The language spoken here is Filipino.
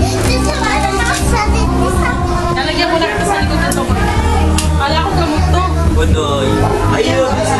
Nalagyan mo na kita sa likod ng toko. Kala ko gamot to. Budoy. Ayun.